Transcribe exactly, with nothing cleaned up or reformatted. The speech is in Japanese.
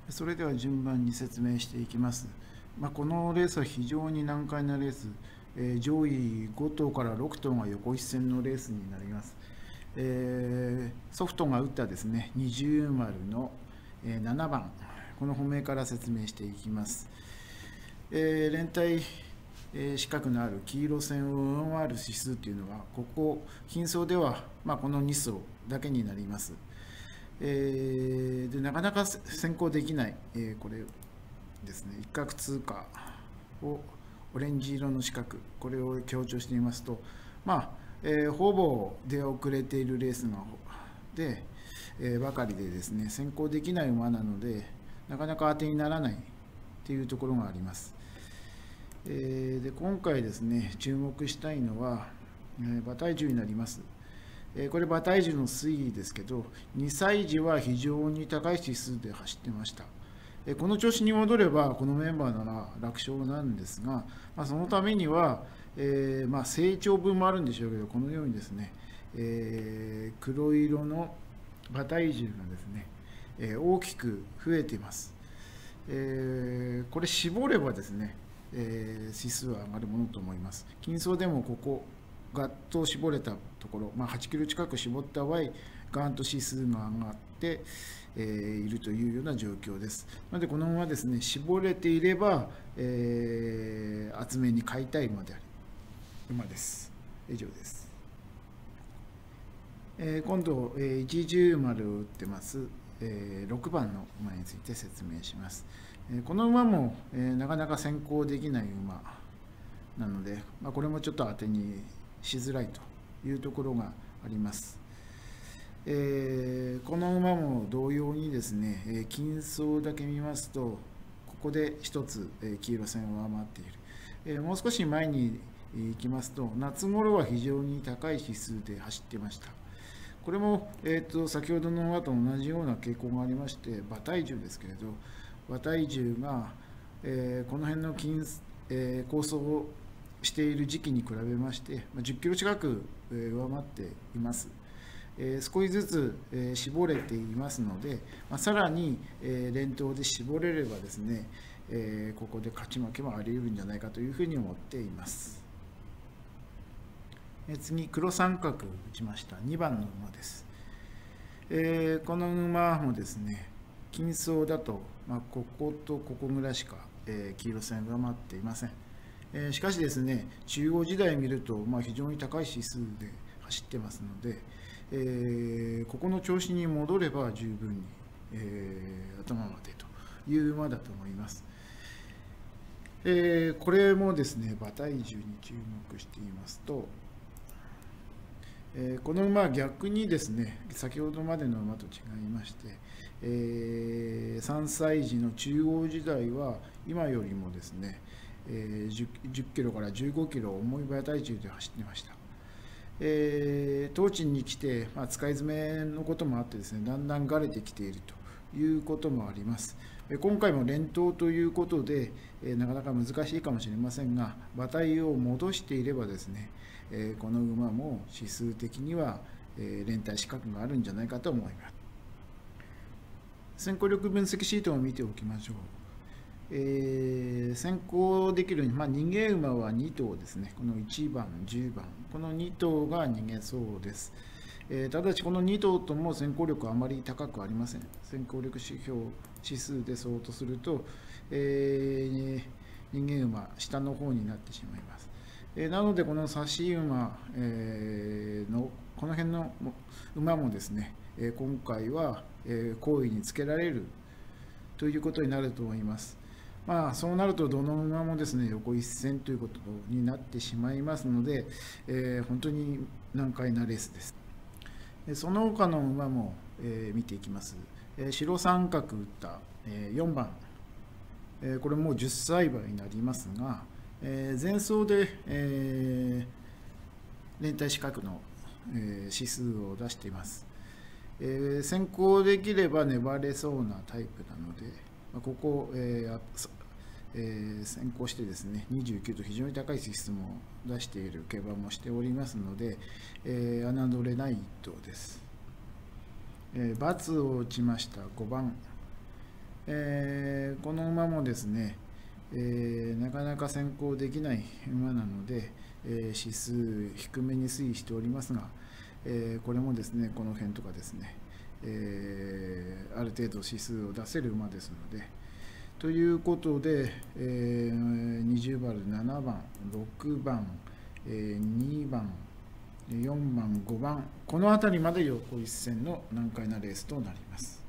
それでは順番に説明していきます。まあ、このレースは非常に難解なレース、えー、上位ご頭からろく頭が横一線のレースになります。えー、ソフトが打ったですね二重丸のななばん、この本命から説明していきます。えー、連帯四角のある黄色線を上回る指数というのは、ここ金層では、まあ、このに層だけになります。えー、でなかなか先行できない、えー、これですね、一角通過をオレンジ色の四角、これを強調してみますと、まあえー、ほぼ出遅れているレースがで、えー、ばかりでですね、先行できない馬なので、なかなか当てにならないというところがあります。えー、で今回ですね、注目したいのは、えー、馬体重になります。これ馬体重の推移ですけど、にさい児は非常に高い指数で走ってました。この調子に戻ればこのメンバーなら楽勝なんですが、まあ、そのためには、えーまあ、成長分もあるんでしょうけど、このようにですね、えー、黒色の馬体重がですね、えー、大きく増えています。えー、これ絞ればですね、えー、指数は上がるものと思います。金層でもここガッと絞れたところ、まあ、はちキロ近く絞った場合、ガンと指数が上がって、えー、いるというような状況です。なので、この馬ですね、絞れていれば、えー、厚めに買いたい馬である馬です。以上です。えー、今度、えー、一重丸を打ってます、えー、ろくばんの馬について説明します。えー、この馬も、えー、なかなか先行できない馬なので、まあ、これもちょっと当てにしづらいというところがあります。えー、この馬も同様にですね、えー、金層だけ見ますと、ここで一つ、えー、黄色線を上回っている。えー、もう少し前に行きますと、夏頃は非常に高い指数で走っていました。これも、えー、と先ほどの馬と同じような傾向がありまして、馬体重ですけれど、馬体重が、えー、この辺の金、えー、構想をしている時期に比べまして、じゅっキロ近く上回っています。えー、少しずつ、えー、絞れていますので、まあ、さらに、えー、連投で絞れればですね、えー、ここで勝ち負けもあり得るんじゃないかというふうに思っています。えー、次、黒三角打ちましたにばんの馬です。えー、この馬もですね、金層だと、まあ、こことここぐらいしか、えー、黄色線上回っていません。えー、しかしですね、中央時代見ると、まあ、非常に高い指数で走ってますので、えー、ここの調子に戻れば十分に、えー、頭までという馬だと思います。えー、これもですね、馬体重に注目していますと、えー、この馬は逆にですね、先ほどまでの馬と違いまして、えー、さんさい児の中央時代は今よりもですね、えー、じゅっキロからじゅうごキロ重い馬体重で走っていました。えー、当地に来て、まあ、使い詰めのこともあってですね、だんだんがれてきているということもあります。今回も連投ということで、えー、なかなか難しいかもしれませんが、馬体を戻していればですね、えー、この馬も指数的には、えー、連帯資格があるんじゃないかと思います。先行力分析シートを見ておきましょう。えー、先行できる、まあ、逃げ馬はに頭ですね。このいちばん、じゅうばん、このに頭が逃げそうです。えー、ただし、このに頭とも先行力はあまり高くありません。先行力指標、指数で相当すると、えー、逃げ馬、下の方になってしまいます。えー、なので、この差し馬、えー、のこの辺の馬もですね、えー、今回は、えー、好位につけられるということになると思います。まあ、そうなるとどの馬もですね、横一線ということになってしまいますので、えー、本当に難解なレースです。その他の馬も、えー、見ていきます。えー、白三角打った、えー、よんばん、えー、これもうじゅっさい馬になりますが、えー、前走で、えー、連帯四角の、えー、指数を出しています。えー、先行できれば粘れそうなタイプなので、まあ、ここ、えーえー、先行してですね、にじゅうきゅうと非常に高い指数も出している競馬もしておりますので、えー、侮れない一頭です。えー、×を打ちましたごばん、 えーこの馬もですね、えーなかなか先行できない馬なので、えー指数低めに推移しておりますが、えーこれもですね、この辺とかですね、えーある程度指数を出せる馬ですので、ということで、えー、にじゅうばん、ななばん、ろくばん、えー、にばん、よんばん、ごばん、この辺りまで横一線の難解なレースとなります。